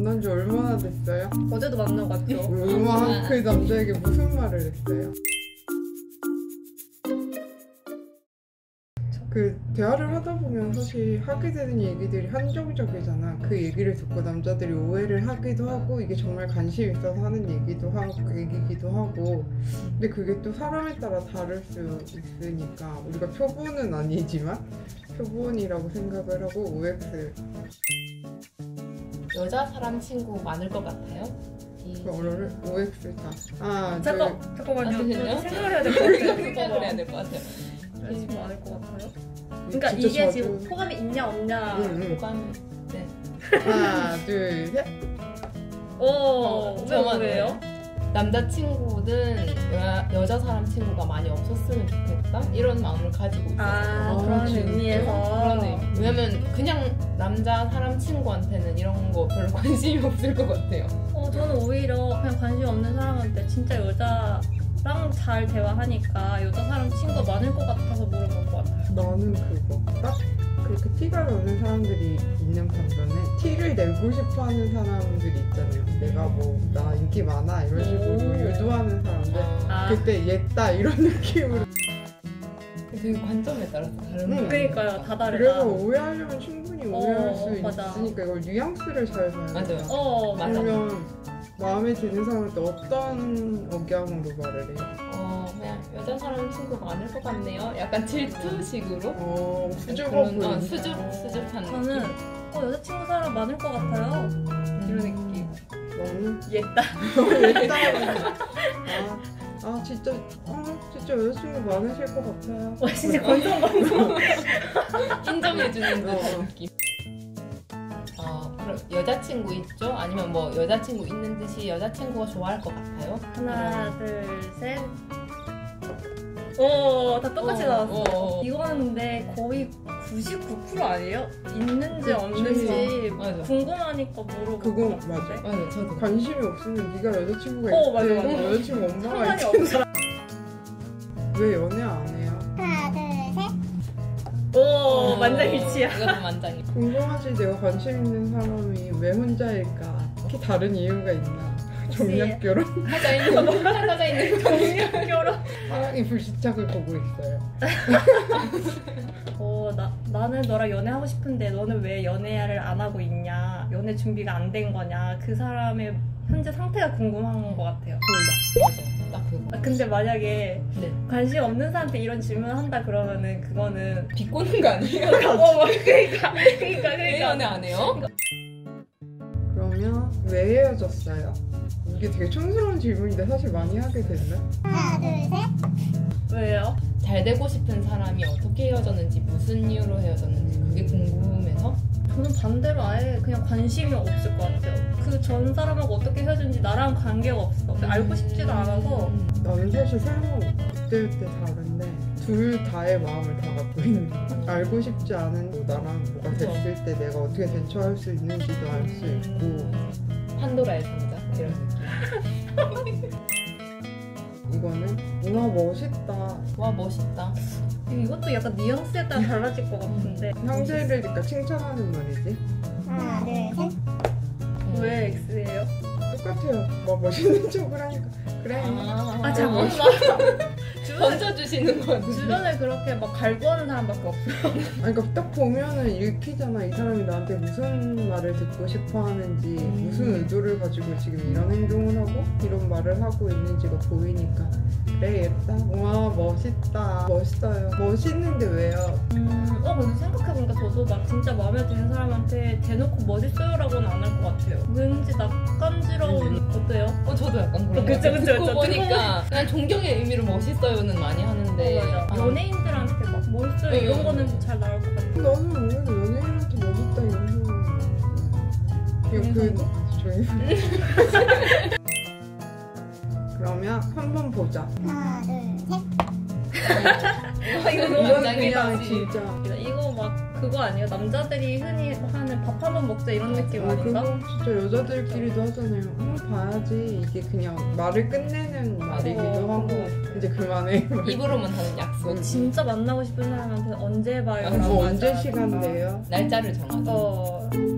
만난 지 얼마나 됐어요? 어제도 만나고 왔죠. 우와, 그 남자에게 무슨 말을 했어요? 그 대화를 하다 보면 사실 하게 되는 얘기들이 한정적이잖아. 그 얘기를 듣고 남자들이 오해를 하기도 하고 이게 정말 관심 있어서 하는 얘기도 하고 그 얘기기도 하고. 근데 그게 또 사람에 따라 다를 수 있으니까 우리가 표본은 아니지만 표본이라고 생각을 하고 OX. 여자 사람 친구 많을 것 같아요? 그거를 OX 다. 잠깐만요. 아시겠네요? 생각을 해야 될 것 같아요. 생각을 해야 될 것 같아요. 지금 많을 것 같아요. 그러니까 진짜 이게 자주... 지금 호감이 있냐 없냐. 호감. 네. 하나, 둘, 셋. 저만 왜요? 남자친구는 여자 사람 친구가 많이 없었으면 좋겠다 이런 마음을 가지고 있어요. 그런 진짜? 의미에서. 그런 의미. 왜냐면 그냥 남자 사람 친구한테는 이런 거 별로 관심이 없을 것 같아요. 저는 오히려 그냥 관심 없는 사람한테 진짜 여자랑 잘 대화하니까 여자 사람 친구가 많을 것 같아서 물어볼 것 같아요. 나는 그거 딱 그렇게 티가 나는 사람들이 있는 반면에 티를 내고 싶어하는 사람들이 있잖아요. 내가 뭐 나 인기 많아 이런 식으로 유도하는 사람들 그때 얘다 이런 느낌으로. 되게 관점에 따라서 다른 그러니까요, 다 다르다. 그래서 오해하려면 충분히 오해할 수 맞아. 있으니까 이걸 뉘앙스를 잘 봐야 돼. 맞아요. 맞아. 그러면 마음에 드는 사람한테 어떤 억양으로 말을 해요? 그냥 여자 사람 친구 많을 것 같네요. 약간 질투식으로. 수줍어 그런, 보이는. 수줍한 저는 느낌? 여자친구 사람 많을 것 같아요. 이런 느낌. 너는? 얘다. 진짜 여자친구 많으실 것 같아요. 진짜 건성건성. 인정해주는 듯한 느낌. 그럼 여자친구 있죠? 아니면 뭐 여자친구 있는 듯이 여자친구가 좋아할 것 같아요? 하나, 둘, 셋. 다 똑같이 나왔어. 이거는 근데 거의 99% 아니에요? 있는지 없는지 맞아. 궁금하니까 물어보고. 그거 맞아. 맞아요, 저도. 관심이 없으면 네가 여자친구가 맞아. 여자친구 엄마가 상관이 있지. 없어. 왜 연애 안 해요? 하나, 둘, 셋. 만장일치야. 이것도 만장일. 궁금하지. 내가 관심 있는 사람이 왜 혼자일까? 특히 다른 이유가 있나? 정략결혼? 하자 있는 정략결혼. 사랑의 불시착을 보고 있어요. 나는 너랑 연애하고 싶은데 너는 왜 연애를 안 하고 있냐? 연애 준비가 안 된 거냐? 그 사람의 현재 상태가 궁금한 것 같아요. 맞아, 딱 그거. 근데 만약에 네. 관심 없는 사람한테 이런 질문을 한다 그러면은 그거는 비꼬는 거 아니에요? 그러니까 왜 연애 안 해요? 그러면 왜 헤어졌어요? 이게 되게 촌스러운 질문인데 사실 많이 하게 됐나? 하나, 둘, 셋. 왜요? 잘 되고 싶은 사람이 어떻게 헤어졌는지 무슨 이유로 헤어졌는지 그게 궁금해서? 저는 반대로 아예 그냥 관심이 없을 것 같아요. 그 전 사람하고 어떻게 헤어졌는지 나랑 관계가 없어. 알고 싶지도 않아서. 나는 사실 삶은 그때그때 다른데 둘 다의 마음을 다 갖고 있는 거야. 알고 싶지 않은 나랑 뭐가 됐을 때 내가 어떻게 대처할 수 있는지도 알 수 있고. 판도라의 상자 이런 느낌. 이거는 와 멋있다. 와 멋있다. 이것도 약간 뉘앙스에 따라 달라질 것 같은데. 형제를 그러니까 칭찬하는 말이지. 하나, 둘, 셋. 왜 X예요? 똑같아요. 막 멋있는 척을 하니까 그래. 잠깐만. 던져주시는 거 같은데. 주변에 그렇게 막 갈구하는 사람밖에 없어요. 아니, 그러니까 딱 보면은 읽히잖아. 이 사람이 나한테 무슨 말을 듣고 싶어 하는지, 무슨 의도를 가지고 지금 이런 행동을 하고 이런 말을 하고 있는지가 보이니까 그래 얘다. 와 멋있다. 멋있어요. 멋있는데 왜요? 근데 생각해보니까 저도 막 진짜 마음에 드는 사람한테 대놓고 멋있어요라고는 안 할 것 같아요. 왠지 낯간지러운 어때요? 저도 약간 그런 거 그쵸, 같아요. 그쵸, 듣고 그쵸. 보니까 그냥 존경의 의미로 멋있어요는 많이 하는데 맞아. 연예인들한테 막 멋있어요 이런 거는 잘 나올 것 같아요. 나는 오히려 연예인한테 멋있다 이런 생각을 그냥 조용히 그러면 한번 보자. 하나, 둘, 셋. 이거 너무 이건 굉장히 그냥 많지. 진짜 이거 막 그거 아니에요? 남자들이 흔히 하는 밥 한 번 먹자 이런 느낌 아닌가? 그거 진짜 여자들끼리도 하잖아요. 한번 봐야지. 이게 그냥 말을 끝내는 말이기도 하고 이제 그만해. 입으로만 하는 약속. 진짜 만나고 싶은 사람한테 언제 봐요? 언제 시간 돼요? 날짜를 정하자.